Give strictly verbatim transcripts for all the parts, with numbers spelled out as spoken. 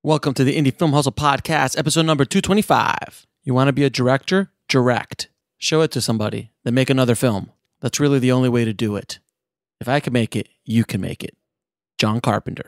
Welcome to the Indie Film Hustle Podcast, episode number two twenty-five. You want to be a director? Direct. Show it to somebody, then make another film. That's really the only way to do it. If I can make it, you can make it. John Carpenter.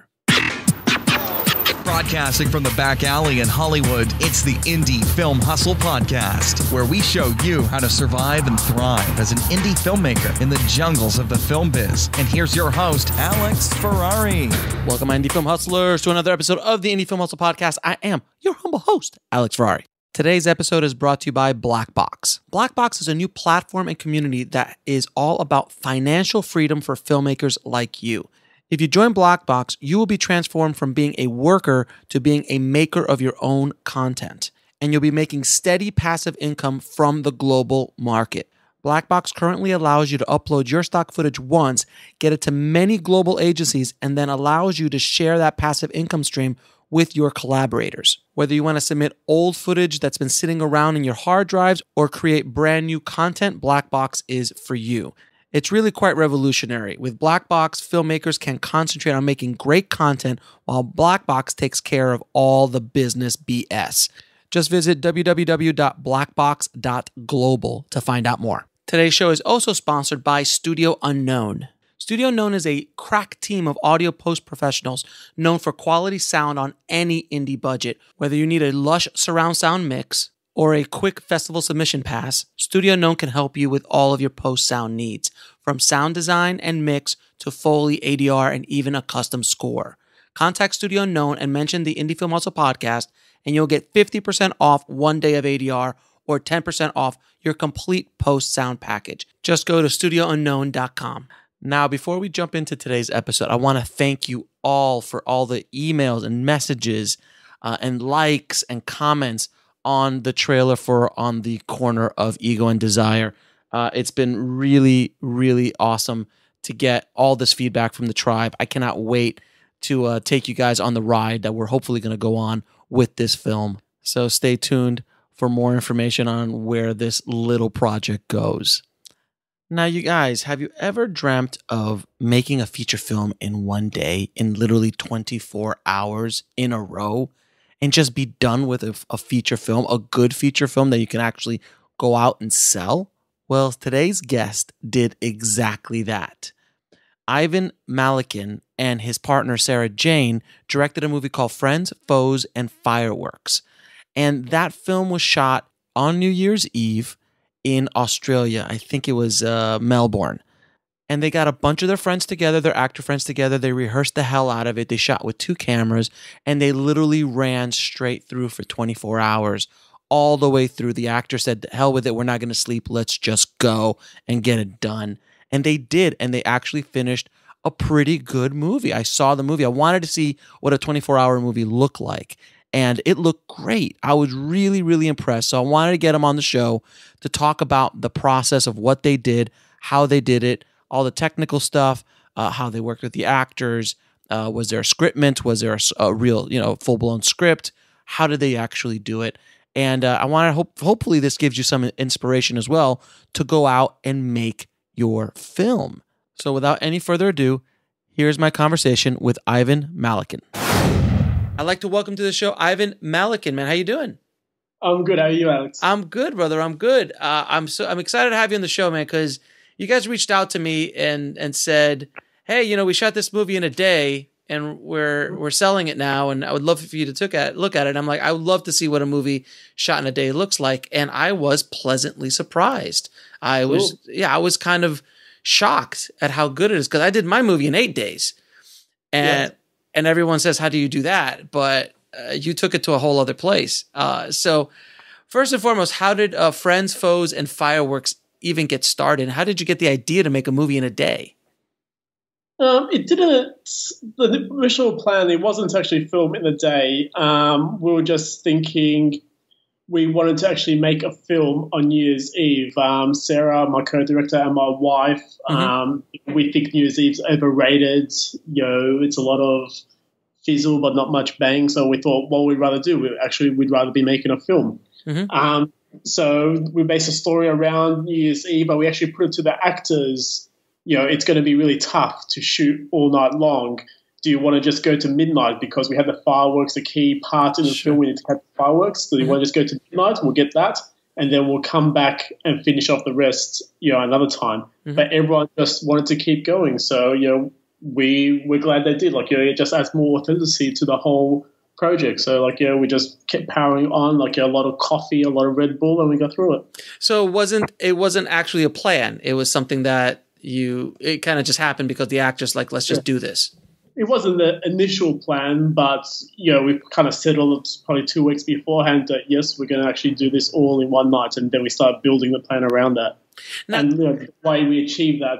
Broadcasting from the back alley in Hollywood, it's the Indie Film Hustle Podcast, where we show you how to survive and thrive as an indie filmmaker in the jungles of the film biz. And here's your host, Alex Ferrari. Welcome, my Indie Film Hustlers, to another episode of the Indie Film Hustle Podcast. I am your humble host, Alex Ferrari. Today's episode is brought to you by Black Box. Black Box is a new platform and community that is all about financial freedom for filmmakers like you. If you join Black Box, you will be transformed from being a worker to being a maker of your own content. And you'll be making steady passive income from the global market. Black Box currently allows you to upload your stock footage once, get it to many global agencies, and then allows you to share that passive income stream with your collaborators. Whether you want to submit old footage that's been sitting around in your hard drives or create brand new content, Black Box is for you. It's really quite revolutionary. With Black Box, filmmakers can concentrate on making great content while Black Box takes care of all the business B S. Just visit w w w dot black box dot global to find out more. Today's show is also sponsored by Studio Unknown. Studio Unknown is a crack team of audio post professionals known for quality sound on any indie budget. Whether you need a lush surround sound mix or a quick festival submission pass, Studio Unknown can help you with all of your post-sound needs, from sound design and mix to Foley, A D R, and even a custom score. Contact Studio Unknown and mention the Indie Film Hustle Podcast, and you'll get fifty percent off one day of A D R or ten percent off your complete post-sound package. Just go to studio unknown dot com. Now, before we jump into today's episode, I want to thank you all for all the emails and messages uh, and likes and comments on the trailer for On the Corner of Ego and Desire. Uh, it's been really, really awesome to get all this feedback from the tribe. I cannot wait to uh, take you guys on the ride that we're hopefully going to go on with this film. So stay tuned for more information on where this little project goes. Now, you guys, have you ever dreamt of making a feature film in one day, in literally twenty-four hours in a row? And just be done with a, a feature film, a good feature film that you can actually go out and sell? Well, today's guest did exactly that. Ivan Malekin and his partner Sarah Jayne directed a movie called Friends, Foes, and Fireworks. And that film was shot on New Year's Eve in Australia. I think it was uh, Melbourne. And they got a bunch of their friends together, their actor friends together. They rehearsed the hell out of it. They shot with two cameras, and they literally ran straight through for twenty-four hours, all the way through. The actor said, hell with it, we're not going to sleep. Let's just go and get it done. And they did, and they actually finished a pretty good movie. I saw the movie. I wanted to see what a twenty-four hour movie looked like, and it looked great. I was really, really impressed. So I wanted to get them on the show to talk about the process of what they did, how they did it, all the technical stuff, uh, how they worked with the actors. Uh, was there a scriptment? Was there a, a real, you know, full-blown script? How did they actually do it? And uh, I want to hope, hopefully this gives you some inspiration as well to go out and make your film. So without any further ado, here's my conversation with Ivan Malekin. I'd like to welcome to the show Ivan Malekin. Man, how you doing? I'm good. How are you, Alex? I'm good, brother. I'm good. Uh, I'm so I'm excited to have you on the show, man, because you guys reached out to me and and said, hey, you know, we shot this movie in a day and we're we're selling it now, and I would love for you to took at, look at it. And I'm like, I would love to see what a movie shot in a day looks like. And I was pleasantly surprised. I was, cool. yeah, I was kind of shocked at how good it is, because I did my movie in eight days. And, yeah. and everyone says, how do you do that? But uh, you took it to a whole other place. Uh, so first and foremost, how did uh, Friends, Foes, and Fireworks even get started? How did you get the idea to make a movie in a day? Um, it didn't, the initial plan, it wasn't to actually film in a day. Um, we were just thinking we wanted to actually make a film on New Year's Eve. Um, Sarah, my co-director, and my wife, mm-hmm. um, we think New Year's Eve's overrated. You know, it's a lot of fizzle but not much bang. So we thought, what we'd rather do, we actually, we'd rather be making a film. Mm-hmm. Um, So we based a story around New Year's Eve, but we actually put it to the actors, you know, it's going to be really tough to shoot all night long. do you want to just go to midnight because we had the fireworks, a key part in the Sure. film, we need to have the fireworks. So do you Mhm. want to just go to midnight? We'll get that. And then we'll come back and finish off the rest, you know, another time. Mhm. But everyone just wanted to keep going. So, you know, we, we're glad they did. Like, you know, it just adds more authenticity to the whole project. So, like, you know, we just kept powering on, like, you know, a lot of coffee, a lot of Red Bull, and we got through it. So it wasn't it wasn't actually a plan. It was something that you it kind of just happened because the actors like, let's just do this. It wasn't the initial plan, but, you know, we kind of settled probably two weeks beforehand that, yes, we're going to actually do this all in one night. And then we started building the plan around that. Now- and you know, the way we achieved that,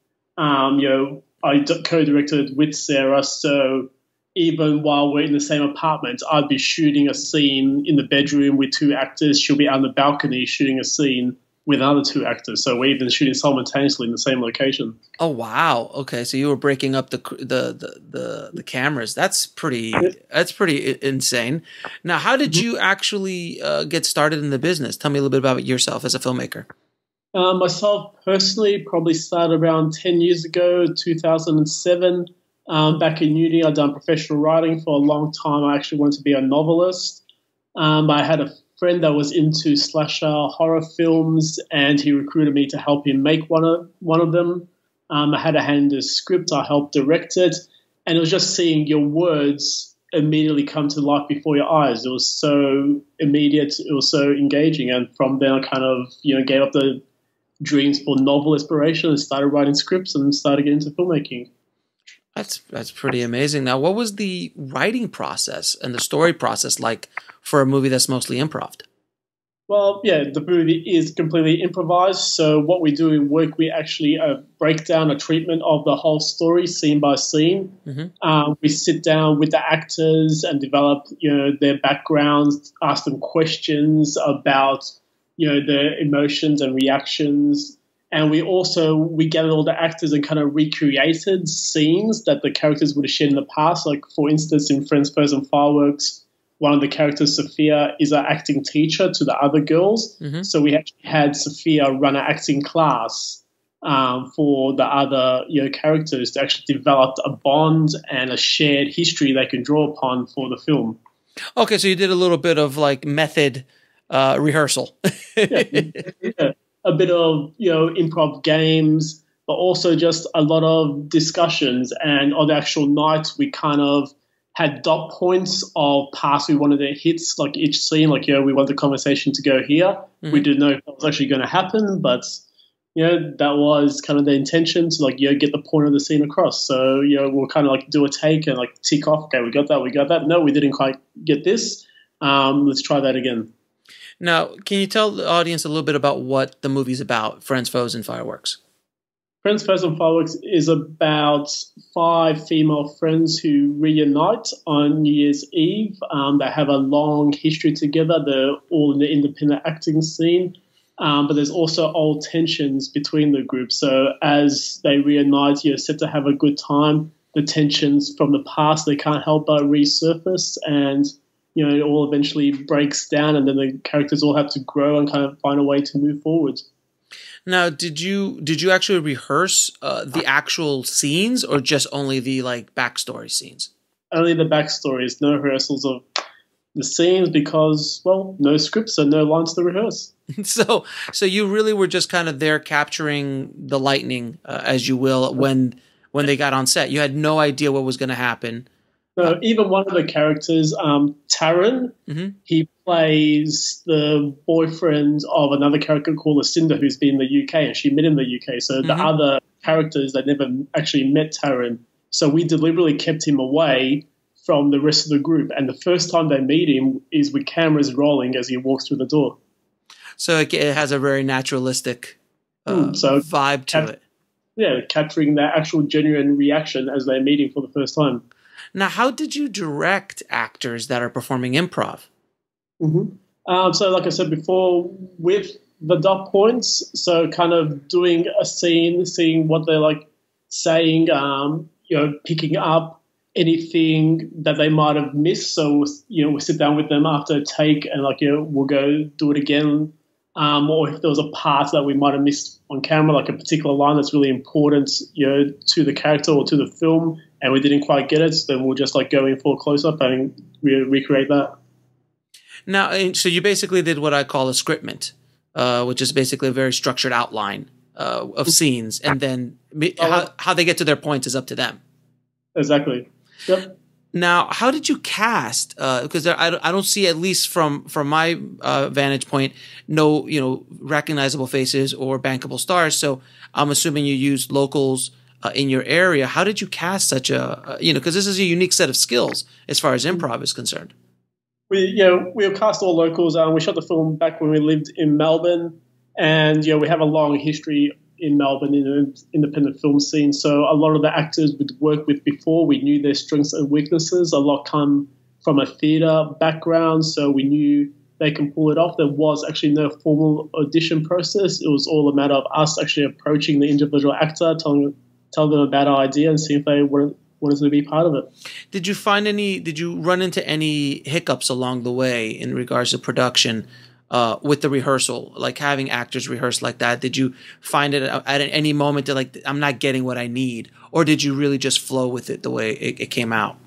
um, you know, I d- co-directed with Sarah. So even while we're in the same apartment, I'd be shooting a scene in the bedroom with two actors. She'll be on the balcony shooting a scene with other two actors. So we're even shooting simultaneously in the same location. Oh wow. Okay, so you were breaking up the the the the, the cameras. That's pretty that's pretty i- insane. Now, how did you actually uh, get started in the business? Tell me a little bit about yourself as a filmmaker. Uh, myself personally probably started around ten years ago, two thousand seven. Um, back in uni, I'd done professional writing for a long time. I actually wanted to be a novelist. Um, I had a friend that was into slasher horror films, and he recruited me to help him make one of one of them. Um, I had a hand in the script. I helped direct it, and it was just seeing your words immediately come to life before your eyes. It was so immediate. It was so engaging, and from then I kind of you know gave up the dreams for novel inspiration and started writing scripts and started getting into filmmaking. That's that's pretty amazing. Now, what was the writing process and the story process like for a movie that's mostly improv? Well, yeah, the movie is completely improvised. So what we do in work, we actually uh, break down a treatment of the whole story, scene by scene. Mm-hmm. Um, we sit down with the actors and develop, you know, their backgrounds, ask them questions about, you know, their emotions and reactions. And we also, we gathered all the actors and kind of recreated scenes that the characters would have shared in the past. Like, for instance, in Friends, Furs and Fireworks, one of the characters, Sophia, is an acting teacher to the other girls. Mm-hmm. So we actually had Sophia run an acting class um, for the other you know, characters to actually develop a bond and a shared history they can draw upon for the film. Okay, so you did a little bit of like method uh, rehearsal. yeah, yeah. A bit of you know improv games, but also just a lot of discussions. And on the actual night, we kind of had dot points of parts we wanted to hit, like each scene, like, you know, we want the conversation to go here. Mm-hmm. We didn't know if that was actually going to happen, but, you know, that was kind of the intention to, like, you know, get the point of the scene across. So, you know, we'll kind of, like, do a take and, like, tick off, okay, we got that, we got that. No, we didn't quite get this. Um, let's try that again. Now, can you tell the audience a little bit about what the movie's about, Friends, Foes, and Fireworks? Friends, Foes and Fireworks is about five female friends who reunite on New Year's Eve. Um, they have a long history together. They're all in the independent acting scene. Um, but there's also old tensions between the groups. So as they reunite, you're set to have a good time. The tensions from the past, they can't help but resurface, and you know it all eventually breaks down, and then the characters all have to grow and kind of find a way to move forward. Now, did you did you actually rehearse uh, the actual scenes, or just only the like backstory scenes? Only the backstories, no rehearsals of the scenes, because well, no scripts, so no lines to rehearse. so, so you really were just kind of there capturing the lightning, uh, as you will, when when they got on set. You had no idea what was going to happen. No, even one of the characters, um, Taran, mm-hmm. he plays the boyfriend of another character called Lucinda, who's been in the U K, and she met in the U K. So mm-hmm. the other characters, they never actually met Taran. So we deliberately kept him away from the rest of the group. And the first time they meet him is with cameras rolling as he walks through the door. So it has a very naturalistic uh, mm, so vibe to cap- it. Yeah, capturing that actual genuine reaction as they're meeting for the first time. Now, how did you direct actors that are performing improv? Mm-hmm. Um, so, like I said before, with the dot points, so kind of doing a scene, seeing what they're like saying, um, you know, picking up anything that they might have missed. So, you know, we sit down with them after a take and, like, you know, we'll go do it again. Um, or if there was a part that we might have missed on camera, like a particular line that's really important, you know, to the character or to the film, and we didn't quite get it, so then we'll just like go in for a close up and re- recreate that. Now, and so you basically did what I call a scriptment, uh, which is basically a very structured outline uh, of scenes, and then how, how they get to their points is up to them. Exactly. Yep. Now, how did you cast? Because uh, I, I don't see, at least from from my uh, vantage point, no you know recognizable faces or bankable stars. So I'm assuming you used locals uh, in your area. How did you cast such a uh, you know? Because this is a unique set of skills as far as improv is concerned. We yeah we cast all locals. Um, we shot the film back when we lived in Melbourne, and yeah we have a long history in Melbourne in an independent film scene. So a lot of the actors we'd worked with before, we knew their strengths and weaknesses. A lot come from a theatre background, so we knew they can pull it off. There was actually no formal audition process. It was all a matter of us actually approaching the individual actor, telling, telling them about our idea and seeing if they wanted, wanted to be part of it. Did you find any, did you run into any hiccups along the way in regards to production Uh, with the rehearsal, like having actors rehearse like that? Did you find it at any moment that like, I'm not getting what I need, or did you really just flow with it the way it, it came out?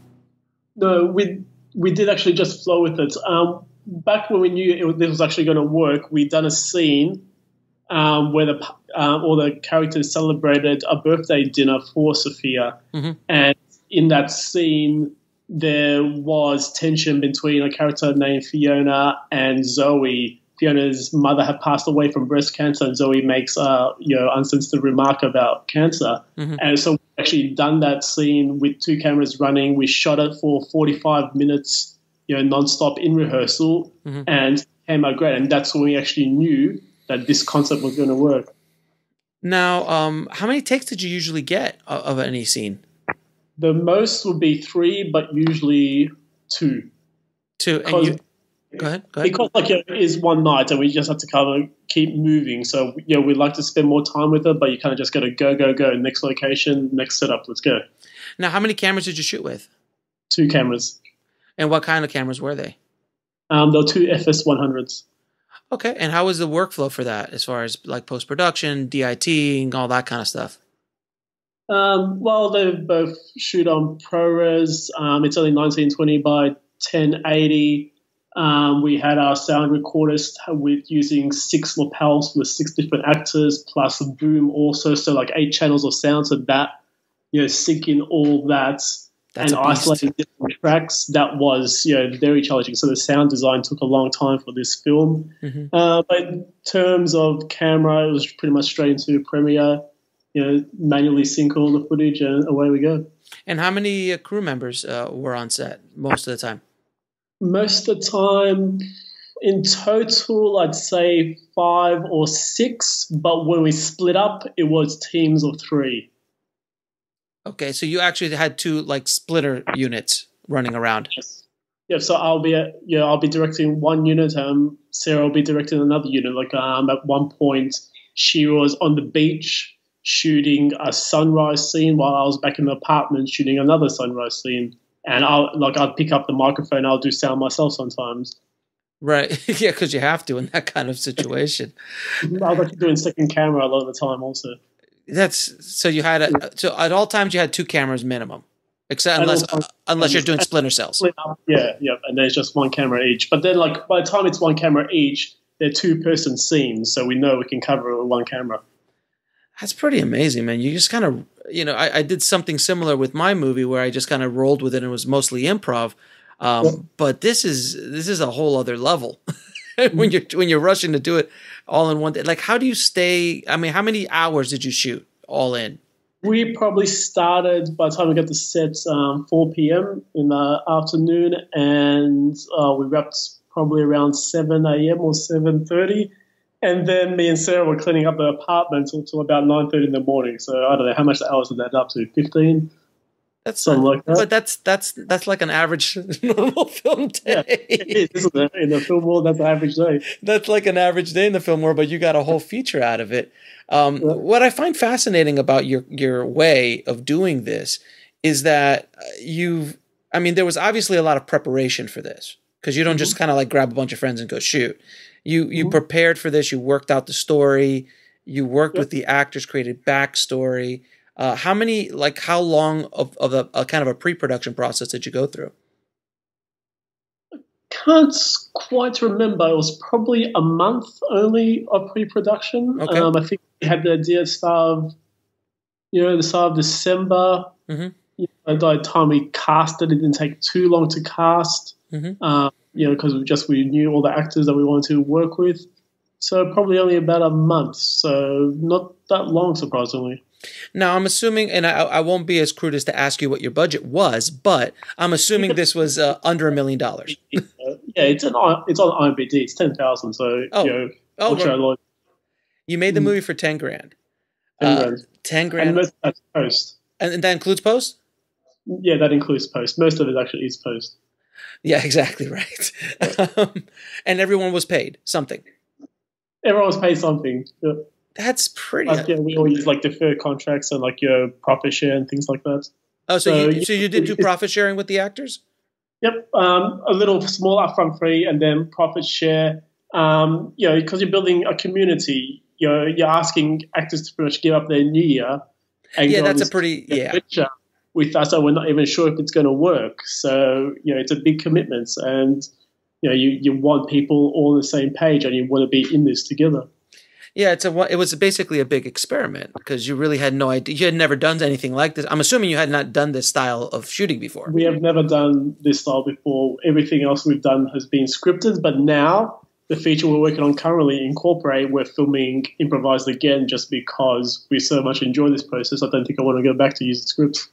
No, we we did actually just flow with it. Um, back when we knew it, this was actually going to work, we'd done a scene um, where the um, all the characters celebrated a birthday dinner for Sophia, mm-hmm. and in that scene there was tension between a character named Fiona and Zoe. Fiona's mother had passed away from breast cancer, and Zoe makes a you know unsensitive remark about cancer. Mm-hmm. And so we actually done that scene with two cameras running. We shot it for forty-five minutes, you know, nonstop in rehearsal, mm-hmm. and came out great. And that's when we actually knew that this concept was going to work. Now, um, how many takes did you usually get of, of any scene? The most would be three, but usually two. Two. And you, go ahead. Go ahead. Because like it is one night, and we just have to kind of keep moving. So you know, we'd like to spend more time with it, but you kind of just got to go, go, go. Next location, next setup. Let's go. Now, how many cameras did you shoot with? Two cameras. And what kind of cameras were they? Um, they were two F S one hundreds. Okay. And how was the workflow for that, as far as like post production, D I T, and all that kind of stuff? Um, well, they both shoot on ProRes. Um, it's only nineteen twenty by ten eighty. Um, we had our sound recordist with using six lapels with six different actors, plus a boom also, so like eight channels of sound. So that, you know, syncing all that That's and isolating different tracks, that was, you know, very challenging. So the sound design took a long time for this film. Mm-hmm. Uh, but in terms of camera, it was pretty much straight into Premiere. You know, manually sync all the footage, and away we go. And how many uh, crew members uh, were on set most of the time? Most of the time, in total, I'd say five or six. But when we split up, it was teams of three. Okay, so you actually had two like splitter units running around. Yes. Yeah. So I'll be, a, yeah, I'll be directing one unit. Um, Sarah will be directing another unit. Like um, at one point, she was on the beach shooting a sunrise scene while I was back in the apartment shooting another sunrise scene. And I'll like I'd pick up the microphone, I'll do sound myself sometimes. Right. Yeah, because you have to in that kind of situation. I was actually doing second camera a lot of the time also. That's so you had a, so at all times you had two cameras minimum. Except unless uh, unless you're doing splinter cells. Yeah, yeah. And there's just one camera each. But then like by the time it's one camera each, they're two person scenes, so we know we can cover it with one camera. That's pretty amazing, man. You just kind of, you know, I, I did something similar with my movie where I just kind of rolled with it and it was mostly improv. Um, yeah. But this is this is a whole other level when you're when you're rushing to do it all in one day. Like, how do you stay? I mean, how many hours did you shoot all in? We probably started by the time we got to set um, four p.m. in the afternoon, and uh, we wrapped probably around seven a.m. or seven thirty. And then me and Sarah were cleaning up the apartment until about nine thirty in the morning. So I don't know how much hours did that up to, fifteen? That's something like that. But that's that's that's like an average normal film day. Yeah, it is, isn't it? In the film world, that's an average day. That's like an average day in the film world, but you got a whole feature out of it. Um, yeah. What I find fascinating about your your way of doing this is that you've, I mean, there was obviously a lot of preparation for this, because you don't mm-hmm. just kind of like grab a bunch of friends and go shoot. You you mm-hmm. prepared for this. You worked out the story. You worked yep. with the actors, created backstory. Uh, how many, like, how long of, of a, a kind of a pre-production process did you go through? Can't quite remember. It was probably a month only of pre-production. Okay. Um, I think we had the idea at the start of, you know, the start of December. Mm-hmm. You know, by the time we cast it, it didn't take too long to cast. Mm-hmm. Um, you know, because we just we knew all the actors that we wanted to work with. So probably only about a month. So not that long, surprisingly. Now, I'm assuming, and I, I won't be as crude as to ask you what your budget was, but I'm assuming this was uh, under a million dollars. Yeah, it's on it's on I M D B. It's ten thousand. So oh, you know, oh, right. right. You made the movie for ten grand. Ten uh, grand. Ten grand. And most of that's post. And, and that includes post. Yeah, that includes post. Most of it actually is post. Yeah, exactly right. um, and everyone was paid something. Everyone was paid something. Yeah. That's pretty. Like, yeah, we all use like deferred contracts and like your profit share and things like that. Oh, so, so you so you did do profit sharing with the actors? Yep, um, a little small upfront fee and then profit share. Um, you know, because you're building a community, you're you're asking actors to pretty much give up their new year. And yeah, that's a pretty yeah. With us, so we're not even sure if it's going to work. So you know, it's a big commitment, and you know, you you want people all on the same page, and you want to be in this together. Yeah, it's a it was basically a big experiment because you really had no idea. You had never done anything like this. I'm assuming you had not done this style of shooting before. We have never done this style before. Everything else we've done has been scripted, but now the feature we're working on currently incorporate, we're filming improvised again just because we so much enjoy this process. I don't think I want to go back to using scripts.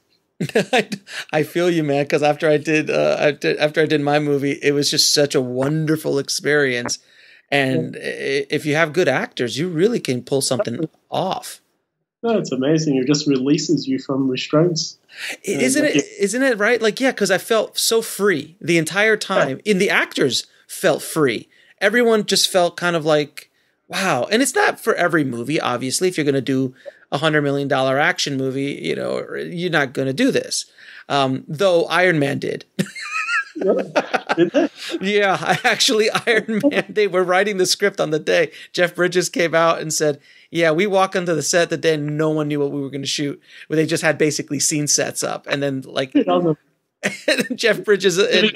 I, I feel you, man, because after I did uh, after I did my movie, it was just such a wonderful experience. And if you have good actors, you really can pull something off. No, it's amazing. It just releases you from restraints. Isn't it? Isn't it right? Like, yeah, because I felt so free the entire time. And the actors felt free. Everyone just felt kind of like, wow. And it's not for every movie, obviously. If you're going to do a hundred million dollar action movie, you know, you're not going to do this. Um, though Iron Man did. Yeah, I actually Iron Man. They were writing the script on the day. Jeff Bridges came out and said, "Yeah, we walk onto the set the day and no one knew what we were going to shoot. Where they just had basically scene sets up, and then like Jeff Bridges." And,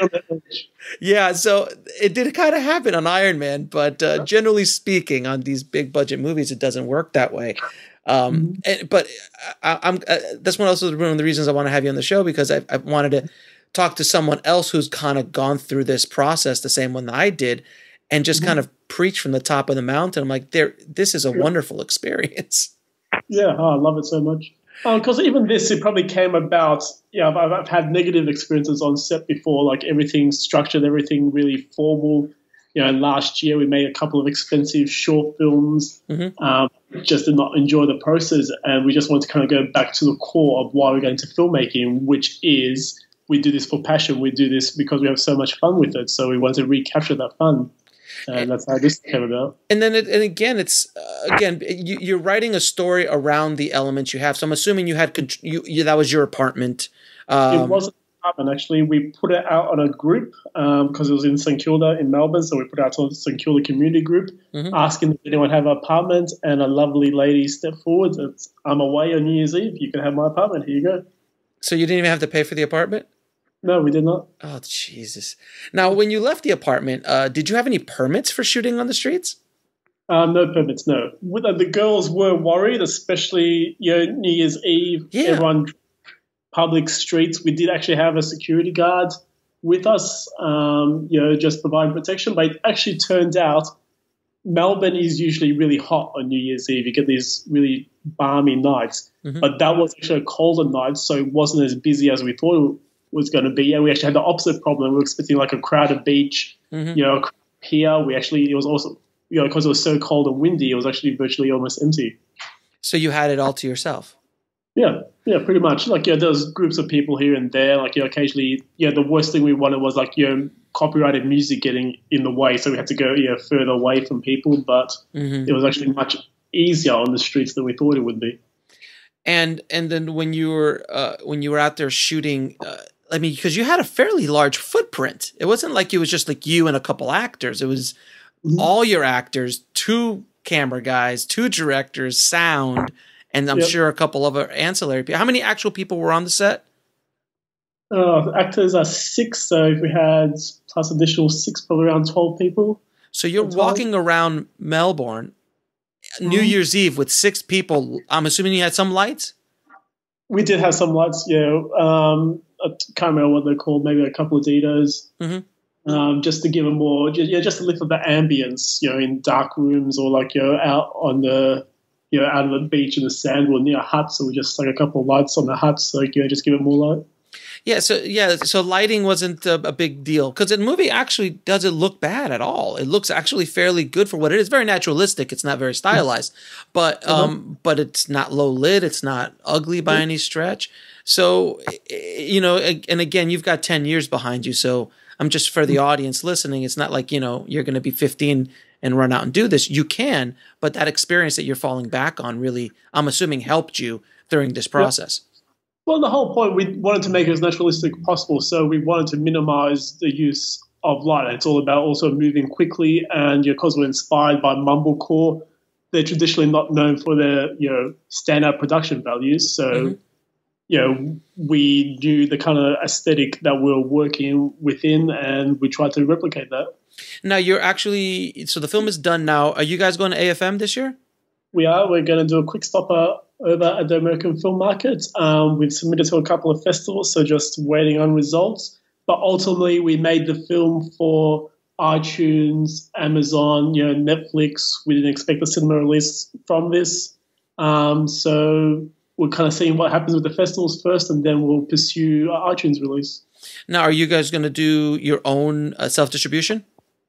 yeah, so it did kind of happen on Iron Man, but uh, generally speaking, on these big budget movies, it doesn't work that way. Um, mm-hmm. and, but I, I'm uh, that's one also one of the reasons I want to have you on the show because I, I wanted to talk to someone else who's kind of gone through this process the same one that I did and just mm-hmm. kind of preach from the top of the mountain. I'm like, there, this is a yeah. wonderful experience. Yeah. Oh, I love it so much. Because um, even this, it probably came about, yeah, I've, I've had negative experiences on set before, like everything's structured, everything really formal. You know, last year we made a couple of expensive short films, mm-hmm. um, just did not enjoy the process. And we just wanted to kind of go back to the core of why we're going to filmmaking, which is, we do this for passion. We do this because we have so much fun with it. So we want to recapture that fun. And that's how this came about. And then, it, and again, it's, uh, again, you, you're writing a story around the elements you have. So I'm assuming you had, you, you that was your apartment. Um, it wasn't an apartment, actually. We put it out on a group because um, it was in St Kilda in Melbourne. So we put it out to the St Kilda community group, mm-hmm. asking if anyone have an apartment. And a lovely lady stepped forward. It's, I'm away on New Year's Eve. You can have my apartment. Here you go. So you didn't even have to pay for the apartment? No, we did not. Oh, Jesus. Now, when you left the apartment, uh, did you have any permits for shooting on the streets? Um, no permits, no. The girls were worried, especially you know, New Year's Eve, yeah. everyone public streets. We did actually have a security guard with us, um, you know, just providing protection. But it actually turned out Melbourne is usually really hot on New Year's Eve. You get these really balmy nights. Mm-hmm. But that was actually a colder night, so it wasn't as busy as we thought it was going to be. And we actually had the opposite problem. We were expecting like a crowded beach, mm-hmm. you know, a pier. We actually, it was also, you know, because it was so cold and windy, it was actually virtually almost empty. So you had it all to yourself? Yeah, yeah, pretty much. Like, yeah, there was groups of people here and there. Like, you know, occasionally, yeah, the worst thing we wanted was like, you know, copyrighted music getting in the way. So we had to go, yeah, further away from people. But mm-hmm. it was actually much easier on the streets than we thought it would be. And and then when you were uh, when you were out there shooting, uh, I mean, because you had a fairly large footprint. It wasn't like it was just like you and a couple actors. It was mm-hmm. all your actors, two camera guys, two directors, sound, and I'm Yep. sure a couple of other ancillary people. How many actual people were on the set? Uh, actors are six, so if we had plus additional six, probably around twelve people. So you're That's walking around Melbourne New Mhm. Year's Eve with six people. I'm assuming you had some lights? We did have some lights, yeah. Um, I can't remember what they're called, maybe a couple of Ditos, Mm-hmm. um, just to give them more, just, yeah, just to lift up the ambience, you know, in dark rooms or like, you know, out on the, you know, out on the beach in the sand or near a hut. So we just stuck a couple of lights on the huts, so, like, you know, just give it more light. Yeah, so yeah, so lighting wasn't a, a big deal because the movie actually doesn't look bad at all. It looks actually fairly good for what it is. Very naturalistic. It's not very stylized, but um, uh-huh. but it's not low lit. It's not ugly by any stretch. So you know, and again, you've got ten years behind you. So I'm just for the audience listening. It's not like you know you're going to be fifteen and run out and do this. You can, but that experience that you're falling back on really, I'm assuming, helped you during this process. Yep. Well, the whole point, we wanted to make it as naturalistic as possible, so we wanted to minimize the use of light. It's all about also moving quickly, and because we're inspired by mumblecore, they're traditionally not known for their, you know, standout production values. So, mm-hmm. you know, we knew the kind of aesthetic that we we're working within, and we tried to replicate that. Now, you're actually, so the film is done now. Are you guys going to A F M this year? We are. We're going to do a quick stopper over at the American Film Market. Um, we've submitted to a couple of festivals, so just waiting on results. But ultimately, we made the film for iTunes, Amazon, you know, Netflix. We didn't expect a cinema release from this. Um, so we're kind of seeing what happens with the festivals first, and then we'll pursue our iTunes release. Now, are you guys going to do your own uh, self-distribution?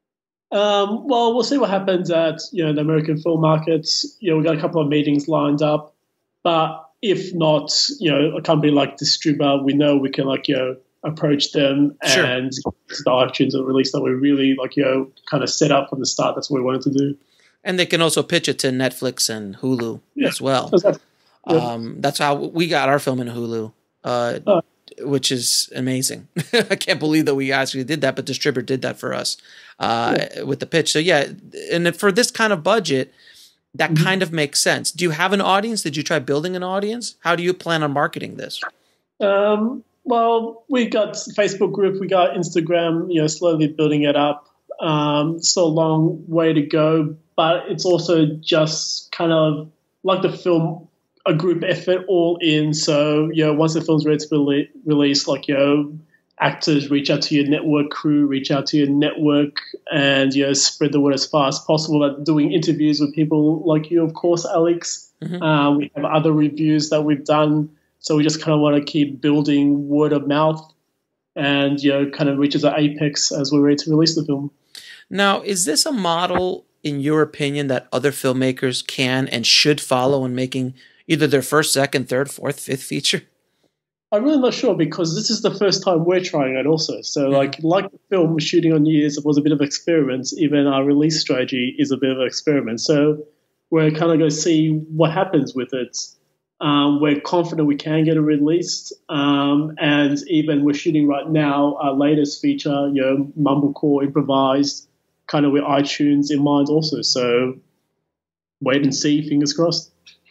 Um, well, we'll see what happens at, you know, the American Film Markets. You know, we've got a couple of meetings lined up. But if not, you know, a company like Distributor, we know we can, like, you know, approach them sure. and the iTunes a release that we really, like, you know, kind of set up from the start. That's what we wanted to do. And they can also pitch it to Netflix and Hulu yeah. as well. Exactly. Yeah. Um, that's how we got our film in Hulu, uh, oh. which is amazing. I can't believe that we actually did that, but Distributor did that for us uh, yeah. with the pitch. So, yeah, and for this kind of budget, that mm-hmm. kind of makes sense. Do you have an audience? Did you try building an audience? How do you plan on marketing this? Um, well, we got Facebook group, we got Instagram, you know, slowly building it up. Um, it's still a long way to go, but it's also just kind of like the film, a group effort all in. So, you know, once the film's ready to be released, like, you know, actors reach out to your network crew, reach out to your network, and, you know, spread the word as far as possible. But doing interviews with people like you, of course, Alex. Mm-hmm. Uh, we have other reviews that we've done. So we just kind of want to keep building word of mouth and, you know, kind of reaches our apex as we're ready to release the film. Now, is this a model, in your opinion, that other filmmakers can and should follow in making either their first, second, third, fourth, fifth feature? I'm really not sure, because this is the first time we're trying it also. So, like, like the film shooting on New Year's, it was a bit of an experiment. Even our release strategy is a bit of an experiment. So we're kind of going to see what happens with it. Um, we're confident we can get it released. Um, and even we're shooting right now our latest feature, you know, mumblecore, improvised, kind of with iTunes in mind also. So wait and see, fingers crossed.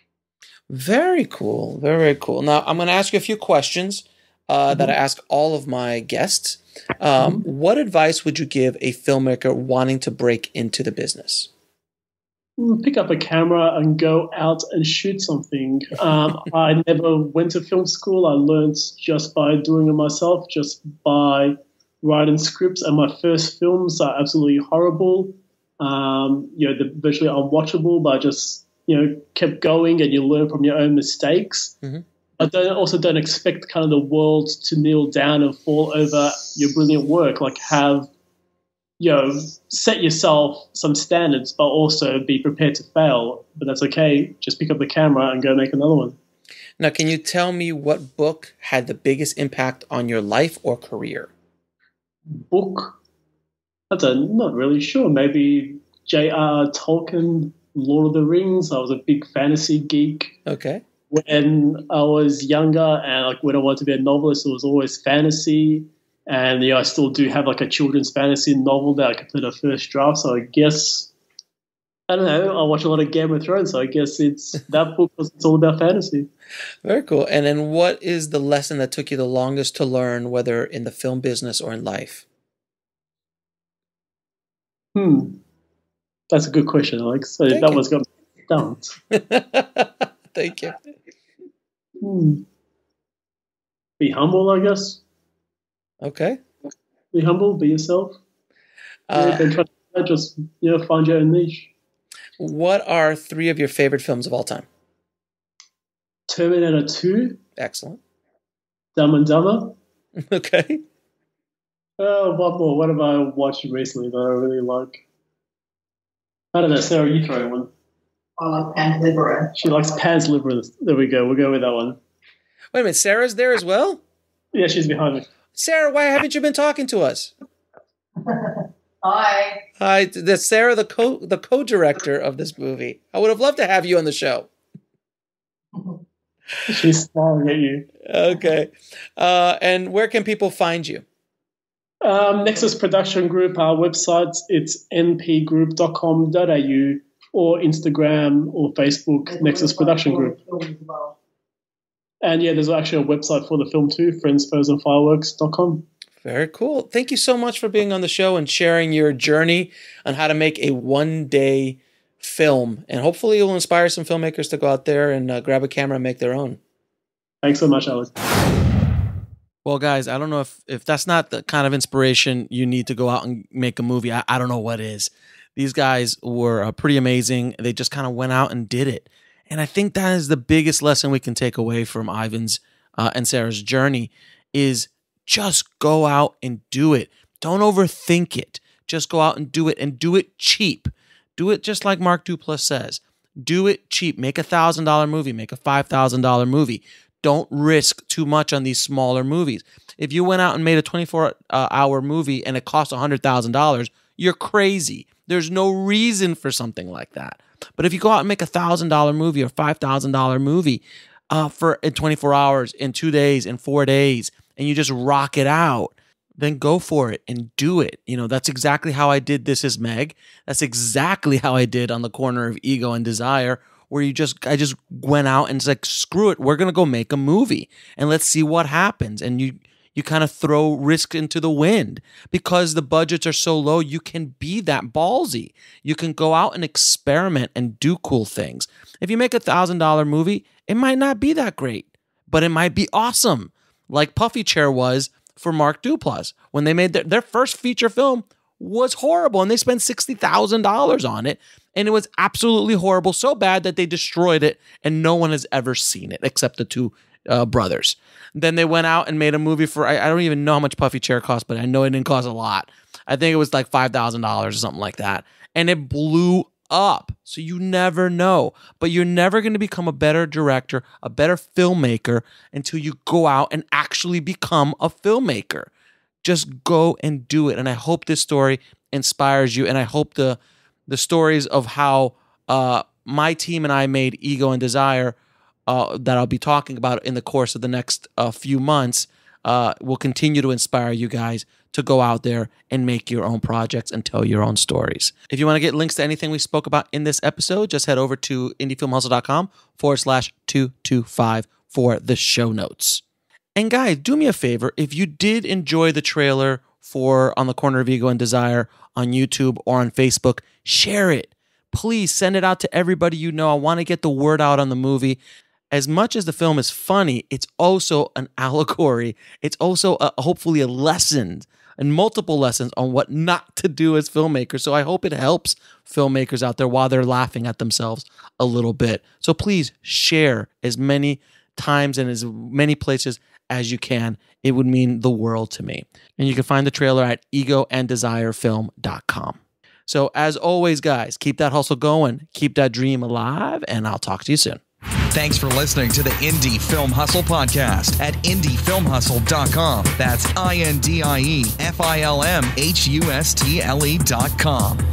Very cool. Very cool. Now, I'm going to ask you a few questions uh, mm-hmm. that I ask all of my guests. Um, mm-hmm. What advice would you give a filmmaker wanting to break into the business? Pick up a camera and go out and shoot something. Um, I never went to film school. I learned just by doing it myself, just by writing scripts. And my first films are absolutely horrible. Um, you know, they're virtually unwatchable, but I just, you know, kept going, and you learn from your own mistakes. Mm-hmm. But don't, also don't expect kind of the world to kneel down and fall over your brilliant work. Like, have, you know, set yourself some standards, but also be prepared to fail. But that's okay. Just pick up the camera and go make another one. Now, can you tell me what book had the biggest impact on your life or career? Book? I don't, not really sure. Maybe J R R Tolkien, Lord of the Rings. I was a big fantasy geek. Okay. When I was younger, and like when I wanted to be a novelist, it was always fantasy. And, you know, I still do have like a children's fantasy novel that I completed a first draft. So I guess I don't know. I watch a lot of Game of Thrones, so I guess it's that book because it's all about fantasy. Very cool. And then what is the lesson that took you the longest to learn, whether in the film business or in life? Hmm. That's a good question, Alex. So Thank that you. one's got stumped. Thank you. Hmm. Be humble, I guess. Okay. Be humble. Be yourself. Uh, yeah, then try to just you know find your own niche. What are three of your favorite films of all time? Terminator two. Excellent. Dumb and Dumber. Okay. Oh, what more? What have I watched recently that I really like? I don't know. Sarah, you throw one. I like Pan's Labyrinth. She likes Pan's Labyrinth. There we go. We'll go with that one. Wait a minute. Sarah's there as well? Yeah, she's behind me. Sarah, why haven't you been talking to us? Hi. Hi, that's Sarah, the co the co-director of this movie. I would have loved to have you on the show. She's smiling at you. Okay. Uh, and where can people find you? Um, Nexus Production Group, our website, it's n p group dot com dot a u or Instagram or Facebook, Nexus Production Group. And yeah, there's actually a website for the film too, friends foes and fireworks dot com. Very cool. Thank you so much for being on the show and sharing your journey on how to make a one-day film. And hopefully it will inspire some filmmakers to go out there and uh, grab a camera and make their own. Thanks so much, Alex. Well, guys, I don't know if, if that's not the kind of inspiration you need to go out and make a movie. I, I don't know what is. These guys were uh, pretty amazing. They just kind of went out and did it. And I think that is the biggest lesson we can take away from Ivan's uh, and Sarah's journey is just go out and do it. Don't overthink it. Just go out and do it and do it cheap. Do it just like Mark Duplass says. Do it cheap. Make a one thousand dollar movie. Make a five thousand dollar movie. Don't risk too much on these smaller movies. If you went out and made a twenty-four hour movie and it cost one hundred thousand dollars, you're crazy. There's no reason for something like that. But if you go out and make a one thousand dollar movie or five thousand dollar movie uh, for in twenty-four hours, in two days, in four days, and you just rock it out, then go for it and do it. You know, that's exactly how I did This Is Meg. That's exactly how I did On the Corner of Ego and Desire, where you just, I just went out and it's like, screw it, we're going to go make a movie and let's see what happens. And you, you kind of throw risk into the wind because the budgets are so low. You can be that ballsy. You can go out and experiment and do cool things. If you make a thousand dollar movie, it might not be that great, but it might be awesome. Like Puffy Chair was for Mark Duplass. When they made their, their first feature film was horrible and they spent sixty thousand dollars on it and it was absolutely horrible, so bad that they destroyed it and no one has ever seen it except the two uh, brothers. Then they went out and made a movie for, I, I don't even know how much Puffy Chair cost, but I know it didn't cost a lot. I think it was like five thousand dollars or something like that. And it blew up. So you never know. But you're never going to become a better director, a better filmmaker until you go out and actually become a filmmaker. Just go and do it. And I hope this story inspires you. And I hope the the stories of how uh, my team and I made Ego and Desire uh, that I'll be talking about in the course of the next uh, few months uh, will continue to inspire you guys to go out there and make your own projects and tell your own stories. If you want to get links to anything we spoke about in this episode, just head over to indiefilmhustle.com forward slash 225 for the show notes. And guys, do me a favor. If you did enjoy the trailer for On the Corner of Ego and Desire on YouTube or on Facebook, share it. Please send it out to everybody you know. I want to get the word out on the movie. As much as the film is funny, it's also an allegory. It's also a, hopefully a lesson and multiple lessons on what not to do as filmmakers. So I hope it helps filmmakers out there while they're laughing at themselves a little bit. So please share as many times and as many places as you can. It would mean the world to me. And you can find the trailer at ego and desire film dot com. So as always, guys, keep that hustle going, keep that dream alive, and I'll talk to you soon. Thanks for listening to the Indie Film Hustle podcast at indie film hustle dot com. That's I N D I E F I L M H U S T L E dot com.